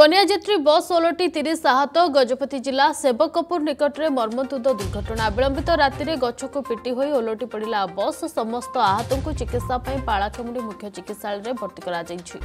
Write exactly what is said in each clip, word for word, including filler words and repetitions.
कन्यायात्री बस ओलटी तीस आहत गजपति जिला सेवकपुर निकट में मर्मन्तुद दुर्घटना विलंबित राति में गछ को पिटी हो ओलटी पड़ा बस समस्त आहत को चिकित्सा पालाखेमुंडी मुख्य चिकित्सा भर्ती कर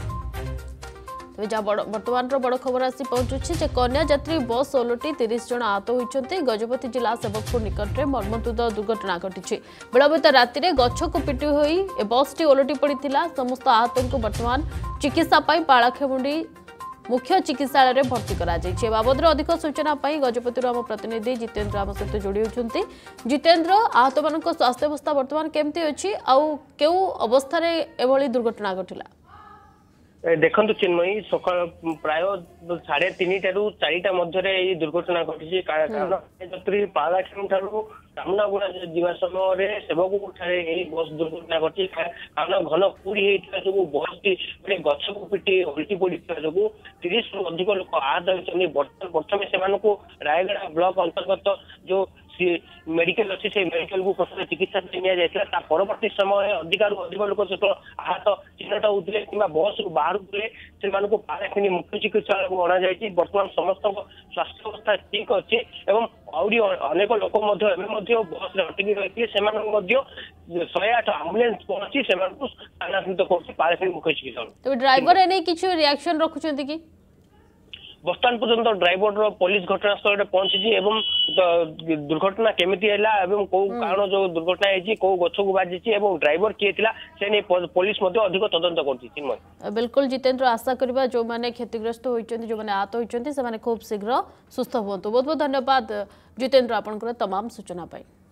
बर्तमान बड़ खबर आसी पहुंचुछि कन्यायात्री बस ओलटी तीस जन आहत होती गजपति जिला सेवकपुर निकट में मर्मन्तुद दुर्घटना घटी विलंबित राति में गछ को पिटी हो बस टी ओलटी पड़ा समस्त आहत को बर्तमान चिकित्सा पालाखेमुंडी मुख्य चिकित्सा भर्ती कर बाबद अधिक सूचना गजपति आम प्रतिनिधि जितेन्द्र आम सहित जोड़ी होती। जितेन्द्र, आहत मान स्वास्थ्य अवस्था बर्तमान केमती अच्छी आउ अवस्था एभली दुर्घटना घटला? देखु चिन्मयी सकाल प्राय साढ़े तीन टू चारिटा मध्य दुर्घटना घटी कारण पालाखेम रामनागुड़ा जा समय सेवकपुर बस दुर्घटना घटी कारण घन कुड़ी होता जो बस टी गछ को पिटी ओल्टी पड़ा जो तीस रु अधिक लोक आहत होती प्रथम से रायगढ़ ब्लॉक अंतर्गत जो मेडिकल अच्छी से मेडिकल को प्रथम चिकित्सा निया परवर्ती समय अधिकार अधिक लोक जो आहत चिन्हट होते कि बस रु बाहर से पालाखिनी मुख्य चिकित्सा अणा जाए बर्तमान समस्त स्वास्थ्य अवस्था ठीक अच्छी एवं आउरी अनेक लोक बस अटकी रही शहे आठ आम्बुलेंस पहुंची स्थानांतरित कर पालाखिनी मुख्य चिकित्सा। ड्राइवर एने किछु रिएक्शन रखुछंती कि? बर्तमान पर्यंत ड्राइवर पुलिस घटनास्थल पहुंची एवं दुर्घटना केमिति हैला एवं को कारण जो दुर्घटना है को गछ को बाजी ड्राइवर किए थिला से नहीं पुलिस अधिक तदंत कर। बिल्कुल जितेन्द्र, आशा करबा जो माने क्षतिग्रस्त होइचंती जो माने आहत होइचंती से माने खूब शीघ्र सुस्थ होंतु। बहुत बहुत धन्यवाद जितेन्द्र आपनकर तमाम सूचना पाई।